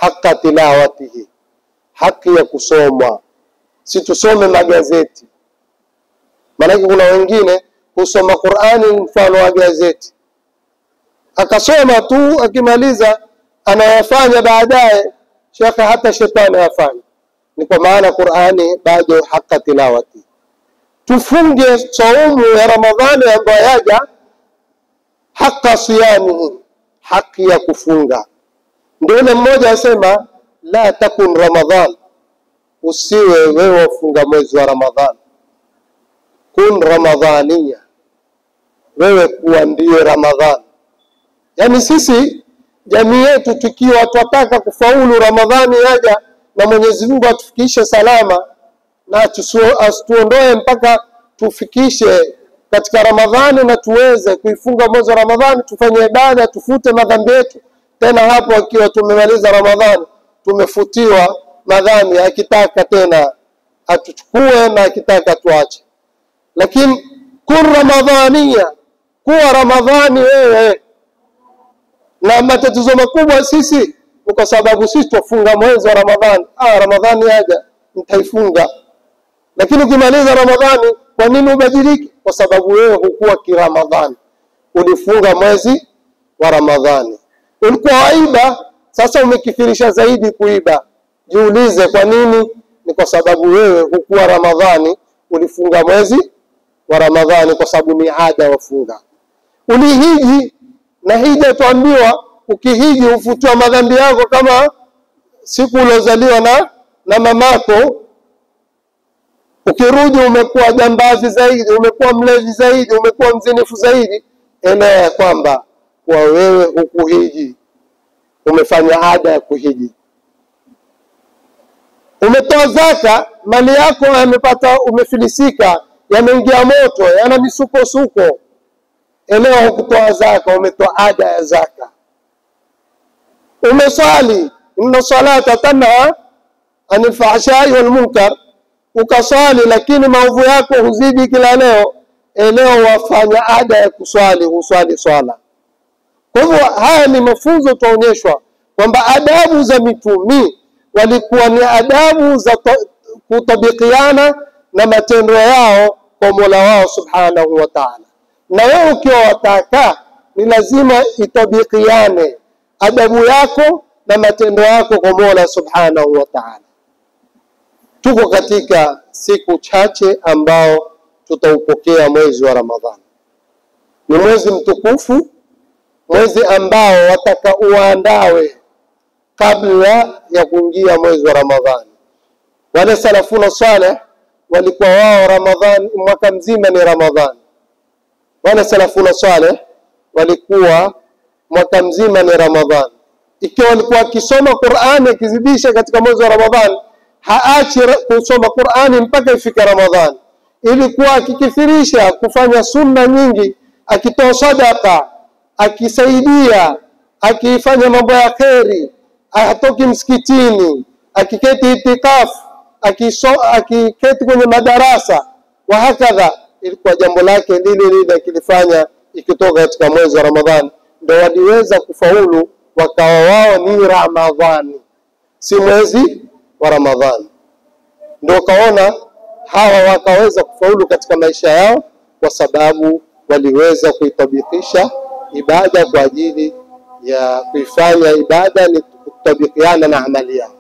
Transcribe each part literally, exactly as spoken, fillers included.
haqqa tilawatihi, haki ya kusomwa. Si tusome magazeti. Maana kuna wengine husoma Qur'ani mfano wa gazeti, akasoma tu, akimaliza anayafanya baadaye shaka hata shetani afanye. Ni kwa maana Qur'ani bado haqqa tilawati. Tufunge saumu ya Ramadhani ambayo yaja haqqa siyamihi, haki ya kufunga. Ndio ile mmoja asema la takun Ramadhan, usiwe wewe ufunga mwezi wa Ramadhan, kun Ramadhania, wewe kuwa ndiyo Ramadhan. Yani sisi jamii yetu tukiwa tunataka kufaulu Ramadhani yaja na Mwenyezi Mungu atufikishe salama na asituondoe mpaka tufikishe katika Ramadhani na tuweze kuifunga mwezi wa Ramadhani, tufanye ibada, tufute madhambi yetu. Tena hapo akiwa tumemaliza Ramadhani tumefutiwa madhambi, akitaka tena atuchukue na akitaka tuache. Lakini kun Ramadhania, kuwa Ramadhani wewe. Na matatizo makubwa sisi kwa sababu sisi tufunga mwezi wa Ramadhani. Ah, Ramadhani yaja nitaifunga. Lakini ukimaliza Ramadhani kwa nini ubadiliki? Kwa sababu wewe hukuwa ki Ramadhani, ulifunga mwezi wa Ramadhani. Ulikuwa waiba, sasa umekifirisha zaidi kuiba. Jiulize kwa nini? Ni kwa sababu wewe hukuwa Ramadhani, ulifunga mwezi wa Ramadhani kwa sababu ni ada wafunga. Ulihiji, na hija tuambiwa ukihiji ufutwa madhambi yako kama siku ulozaliwa na na mamako. Ukirudi umekuwa jambazi zaidi, umekuwa mlevi zaidi, umekuwa mzinifu zaidi, elewa kwamba kwa wewe hukuhiji, umefanya ada ya kuhiji. Umetoa zaka, mali yako yamepata, umefilisika, yameingia moto, yana misukosuko, elewa hukutoa zaka, umetoa ada ya zaka. Umeswali, inna salata tanha anil fahsha'i wal munkar, ukaswali lakini maovu yako huzidi kila leo, elewa wafanya ada ya kuswali, huswali swala. Kwa hivyo haya ni mafunzo tuonyeshwa kwamba adabu za mitumi walikuwa ni adabu za kutabikiana na matendo yao kwa Mola wao subhanahu wa ta'ala. Na wewe ukiwa wataka ni lazima itabikiane adabu yako na matendo yako kwa Mola subhanahu wa ta'ala. Tuko katika siku chache ambao tutaupokea mwezi wa Ramadhani. Ni mwezi mtukufu, mwezi ambao wataka uandawe kabla ya kuingia mwezi wa Ramadhani. Wale salafuna salih walikuwa wao Ramadhani mwaka mzima ni Ramadhani. Wale salafuna salih walikuwa mwaka mzima ni Ramadhani. Ikiwa walikuwa kisoma Qur'ani akizidisha katika mwezi wa Ramadhani, haachi kusoma Qur'ani mpaka ifike Ramadhani. Ilikuwa akikithirisha kufanya sunna nyingi, akitoa sadaka, akisaidia, akifanya mambo ya kheri, hatoki msikitini, akiketi itikafu, akiketi kwenye madarasa wa hakadha. Ilikuwa jambo lake lile lile akilifanya ikitoka katika mwezi wa Ramadhani, ndio waliweza kufaulu, wakawa wao ni Ramadhani, si mwezi wa Ramadhani. Ndio kaona hawa wakaweza kufaulu katika maisha yao kwa sababu waliweza kuitabikisha ibada kwa ajili ya kuifanya ibada ni kutabikiana na amali yao.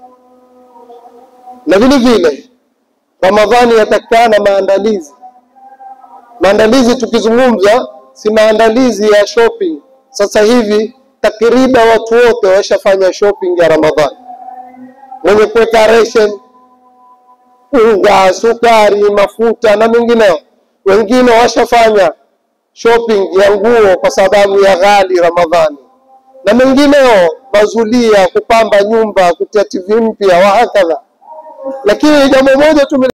Na vile vile Ramadhani yatakana maandalizi. Maandalizi tukizungumza si maandalizi ya shopping. Sasa hivi takriban watu wote washafanya shopping ya Ramadhani. Mwenye kuweka ration, unga, sukari, mafuta na mengineo. Wengine washafanya shopping ya nguo kwa sababu ya ghali Ramadhani. Na mengineo mazulia, kupamba nyumba, kutia T V mpya wa hakadha. Lakini jambo moja tu